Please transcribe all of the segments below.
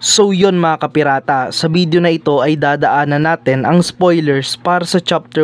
So yun mga kapirata, sa video na ito ay dadaanan natin ang spoilers para sa chapter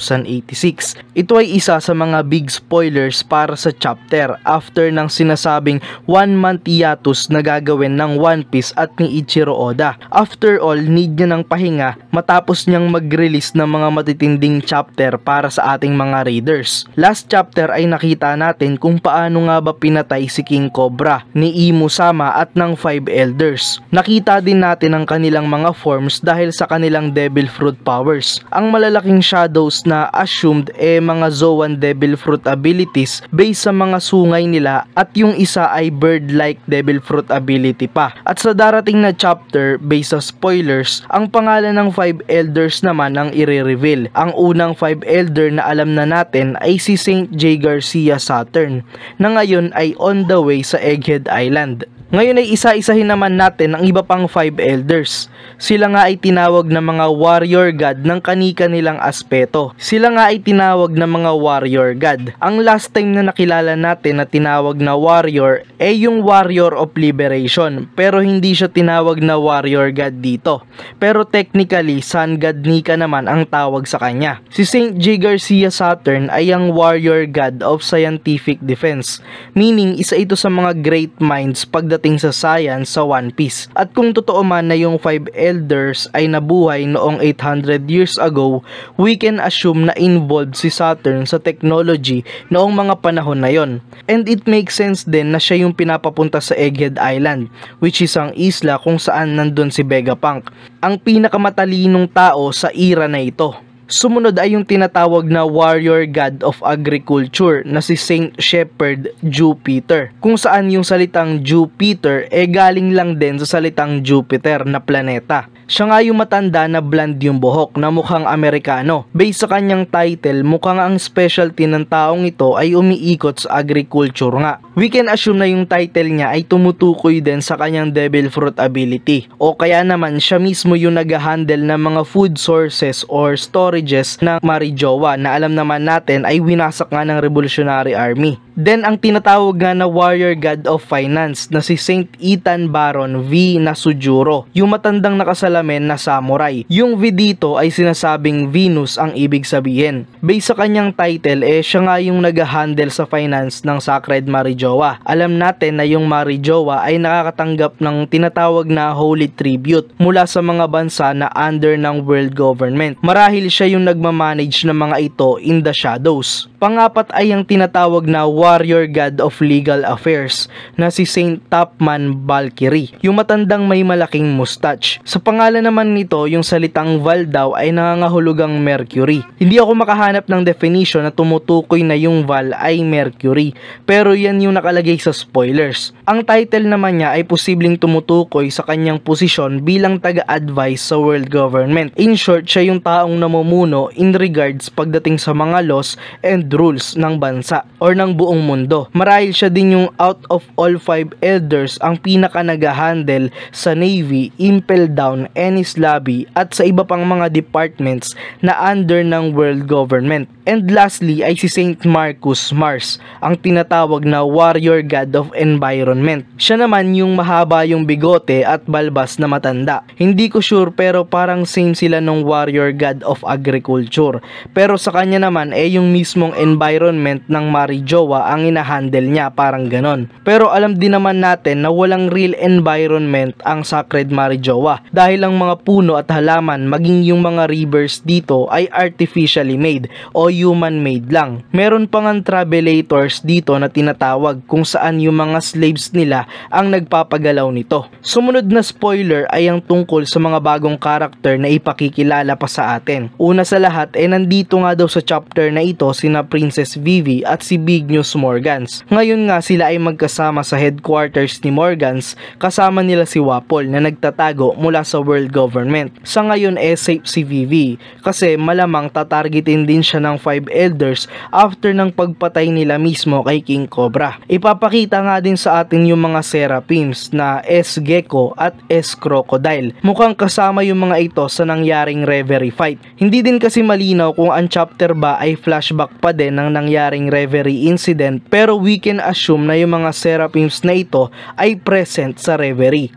1086. Ito ay isa sa mga big spoilers para sa chapter after ng sinasabing 1-month hiatus na gagawin ng One Piece at ni Ichiro Oda. After all, need niya ng pahinga matapos niyang mag-release ng mga matitinding chapter para sa ating mga readers. Last chapter ay nakita natin kung paano nga ba pinatay si King Cobra, ni Imu Sama at ng 5 elders. Nakita din natin ang kanilang mga forms dahil sa kanilang devil fruit powers. Ang malalaking shadows na assumed mga Zoan devil fruit abilities based sa mga sungay nila at yung isa ay bird-like devil fruit ability pa. At sa darating na chapter based sa spoilers, ang pangalan ng 5 elders naman ang i-reveal. Ang unang 5 elder na alam na natin ay si Saint J. Garcia Saturn na ngayon ay on the way sa Egghead Island. Ngayon ay isa-isahin naman natin ang iba pang 5 elders. Sila nga ay tinawag na mga warrior god ng kani-kanilang aspeto. Sila nga ay tinawag na mga warrior god. Ang last time na nakilala natin na tinawag na warrior ay yung warrior of liberation, pero hindi siya tinawag na warrior god dito. Pero technically, sun god Nika naman ang tawag sa kanya. Si Saint J. Garcia Saturn ay ang warrior god of scientific defense, meaning isa ito sa mga great minds pagdating sa science sa One Piece. At kung totoo man na yung 5 elders ay nabuhay noong 800 years ago, we can assume na involved si Saturn sa technology noong mga panahon na yon. And it makes sense din na siya yung pinapapunta sa Egghead Island, which is ang isla kung saan nandun si Vegapunk, ang pinakamatalinong tao sa era na ito. Sumunod ay yung tinatawag na warrior god of agriculture na si Saint Shepherd Jupiter, kung saan yung salitang Jupiter galing lang din sa salitang Jupiter na planeta. Siya nga yung matanda na blonde yung buhok na mukhang Amerikano. Based sa kanyang title, mukhang ang specialty ng taong ito ay umiikot sa agriculture nga. We can assume na yung title niya ay tumutukoy din sa kanyang devil fruit ability, o kaya naman siya mismo yung nag-handle ng mga food sources or storages ng Marijoa na alam naman natin ay winasak nga ng Revolutionary Army. Then ang tinatawag nga na warrior god of finance na si Saint Ethan Baron V. Nasujuro, yung matandang nakasalamin na samurai. Yung V dito ay sinasabing Venus ang ibig sabihin. Based sa kanyang title, siya nga yung nag-handle sa finance ng Sacred Marijoa. Alam natin na yung Marijoa ay nakakatanggap ng tinatawag na holy tribute mula sa mga bansa na under ng world government. Marahil siya yung nagmamanage ng mga ito in the shadows. Pangapat ay ang tinatawag na warrior god of legal affairs na si Saint Topman Valkyrie, yung matandang may malaking mustache. Sa pangalan naman nito, yung salitang Val daw ay nangangahulugang Mercury. Hindi ako makahanap ng definition na tumutukoy na yung Val ay Mercury, pero yan yung nakalagay sa spoilers. Ang title naman niya ay posibleng tumutukoy sa kanyang posisyon bilang taga-advise sa world government. In short, siya yung taong namumuno in regards pagdating sa mga laws and rules ng bansa or ng buong mundo. Marahil siya din yung out of all 5 elders ang pinaka nag-handle sa Navy, Impel Down, Ennis Lobby at sa iba pang mga departments na under ng world government. And lastly ay si Saint Marcus Mars, ang tinatawag na warrior god of environment. Siya naman yung mahaba yung bigote at balbas na matanda. Hindi ko sure pero parang same sila nung warrior god of agriculture. Pero sa kanya naman yung mismong environment ng Marijoa ang inahandle niya, parang ganon. Pero alam din naman natin na walang real environment ang Sacred Marijoa dahil ang mga puno at halaman maging yung mga rivers dito ay artificially made o human-made lang. Meron pang ang travelators dito na tinatawag kung saan yung mga slaves nila ang nagpapagalaw nito. Sumunod na spoiler ay ang tungkol sa mga bagong karakter na ipakikilala pa sa atin. Una sa lahat nandito nga daw sa chapter na ito sina Princess Vivi at si Big News Morgans. Ngayon nga sila ay magkasama sa headquarters ni Morgans, kasama nila si Wapol na nagtatago mula sa world government. Sa ngayon safe si Vivi kasi malamang tatargetin din siya ng 5 elders after ng pagpatay nila mismo kay King Cobra. Ipapakita nga din sa atin yung mga seraphims na S. Gecko at S. Crocodile. Mukhang kasama yung mga ito sa nangyaring Reverie fight. Hindi din kasi malinaw kung ang chapter ba ay flashback pa din ng nangyaring Reverie incident, pero we can assume na yung mga seraphims na ito ay present sa Reverie.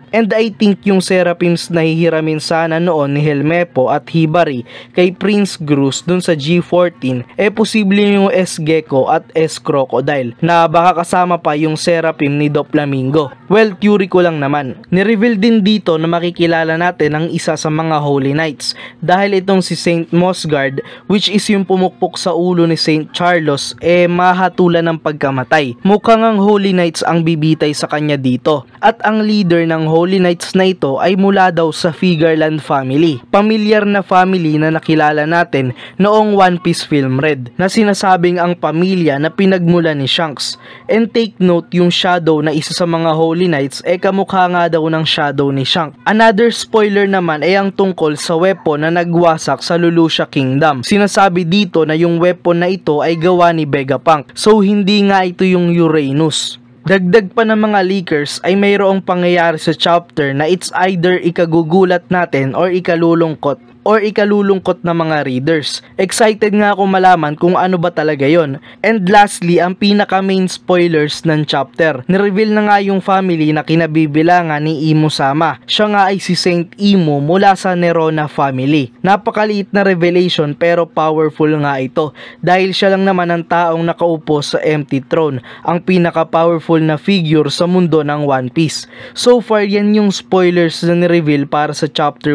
And I think yung seraphims na hihiramin sana noon ni Helmepo at Hibari kay Prince Grus dun sa G14 posible yung S Gecko at S Crocodile na baka kasama pa yung seraphim ni Doflamingo. Well, theory ko lang naman. Ni-reveal din dito na makikilala natin ang isa sa mga Holy Knights dahil itong si Saint Mosgard, which is yung pumukpok sa ulo ni Saint Charles, mahatulan ng pagkamatay. Mukhang ang Holy Knights ang bibitay sa kanya dito. At ang leader ng Holy Knights na ito ay mula daw sa FIGARLAND family. Pamilyar na family na nakilala natin noong One Piece film Red, na sinasabing ang pamilya na pinagmula ni Shanks. And take note, yung Shadow na isa sa mga Holy Knights kamukha nga daw ng Shadow ni Shanks. Another spoiler naman ay ang tungkol sa weapon na nagwasak sa Lulusha Kingdom. Sinasabi dito na yung weapon na ito ay gawa ni Vegapunk, so hindi nga ito yung Uranus. Dagdag pa ng mga leakers ay mayroong pangyayari sa chapter na it's either ikagugulat natin or ikalulungkot na mga readers. Excited nga ako malaman kung ano ba talaga yon. And lastly, ang pinaka main spoilers ng chapter. Nireveal na nga yung family na kinabibilangan ni Imo Sama. Siya nga ay si Saint Imo mula sa Nerona family. Napakaliit na revelation pero powerful nga ito dahil siya lang naman ang taong nakaupo sa empty throne, ang pinaka powerful na figure sa mundo ng One Piece. So far, yan yung spoilers na nireveal para sa chapter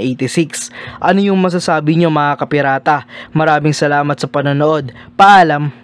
1086. Ano yung masasabi nyo mga kapirata? Maraming salamat sa panonood. Paalam!